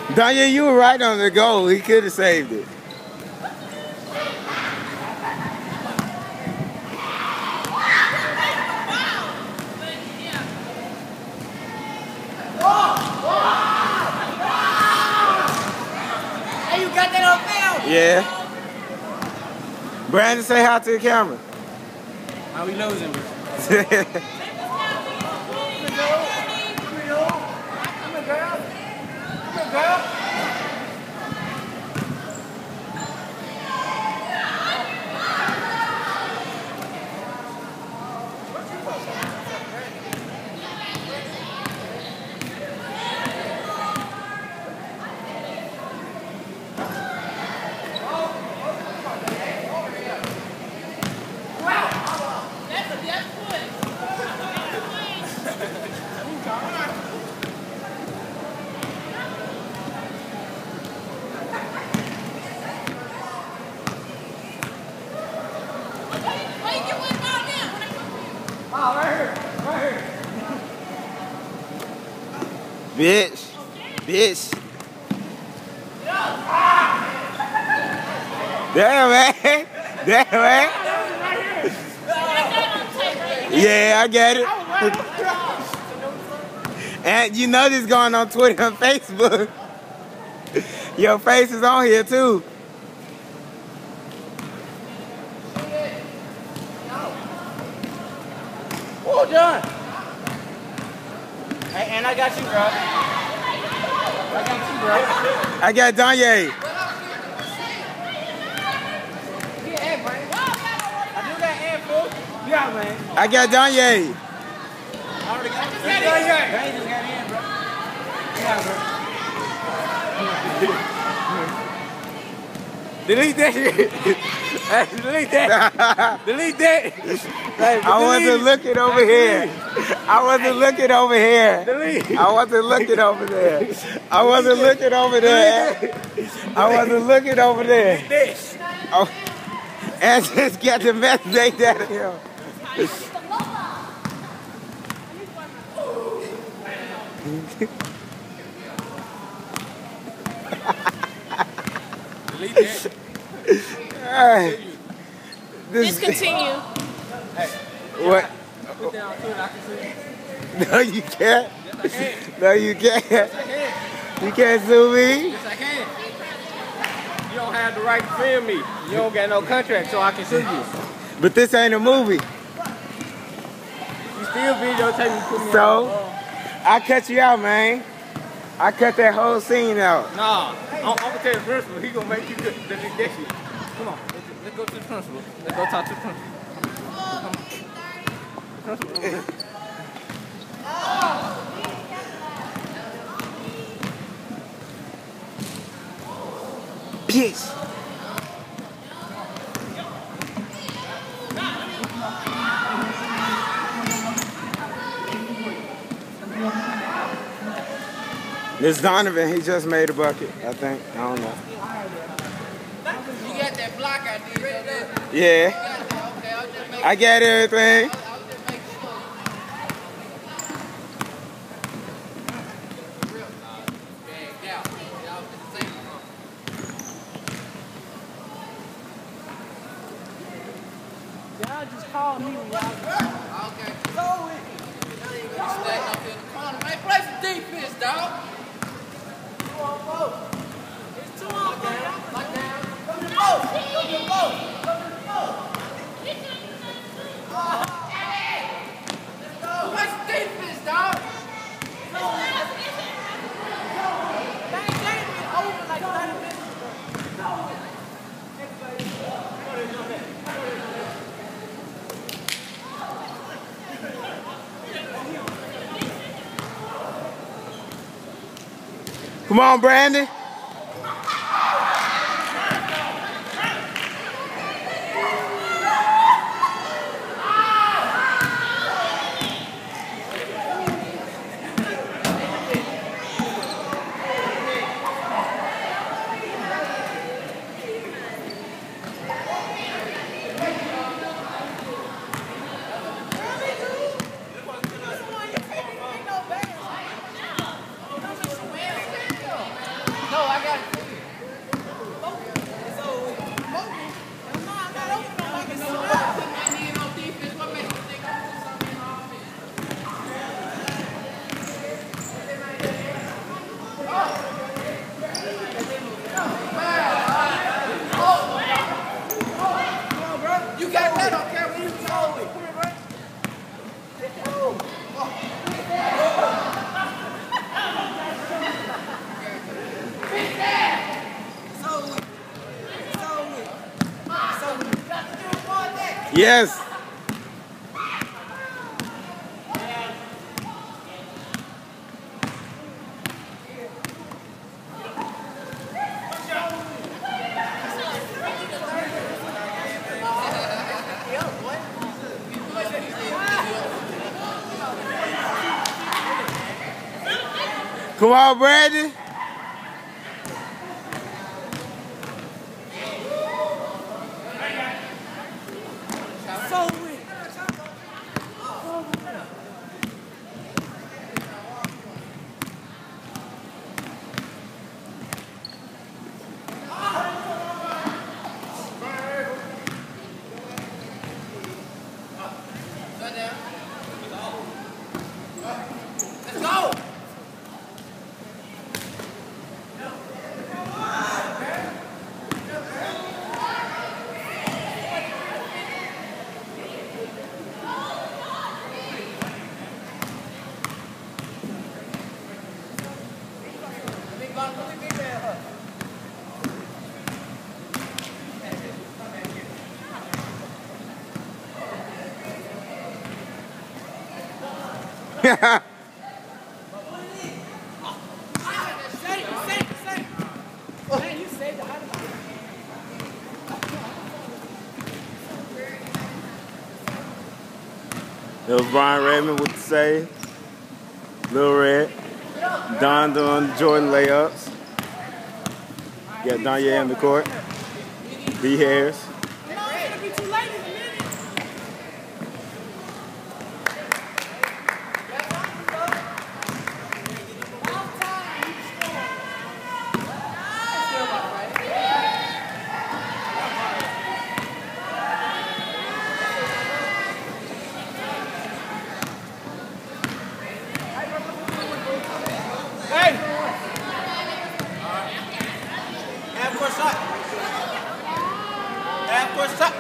Daniel, you were right on the goal. He could have saved it. Hey, you got that on film? Yeah. Brandon, say hi to the camera. How we losing? Bitch. Bitch. Damn, man. Damn, man. Yeah, I get it. And you know this going on Twitter and Facebook. Your face is on here, too. Oh, John. Hey, and I got you, bro. I got you, bro. I got Danye. Yeah, man. I do that and fool. Yeah, man. I got Danye. I already got it. Danye just got in, bro. Yeah, bro. Delete that shit. Delete that. Delete that. I wasn't looking over here. I wasn't looking over here. Delete. I wasn't looking over there. I wasn't looking over there. I wasn't looking over there. Oh, and just get the message out of here. Delete that. Alright. Discontinue. What? Put down to it, I can see. No, you can't. Yes, I can. No, you can't. Yes, I can. You can't sue me. Yes, I can. You don't have the right to film me. You don't got no contract, so I can sue you. But this ain't a movie. You still videotape me, put me So? on. I cut you out, man. I cut that whole scene out. Nah, I'm gonna tell the principal. He gonna make you delete that shit. Come on, let's go to the principal. Let's go talk to the principal. Come on. Principal over there. Bitch. This Donovan, he just made a bucket, I think. I don't know. You got that block I did right there. Yeah. Okay, I'll just make I got everything. I'll just make sure. Yeah, y'all did the same one. Y'all just call me when y'all. Okay. Now you gonna stack up in the corner. Man, play some defense, dog. 2 on 4. It's 2 on 4. Lock down. Come to the post. Come to the post. Come to the post. Let's go. Play some defense, dog. That ain't been over like 30 minutes. Come on, Brandon. Yes. Come on, Brandon. Let's go! It was Brian Redmond with the save. Lil Red. Don doing Jordan layups. Got Danya in the court. B. Harris. Half court shot. Half court shot.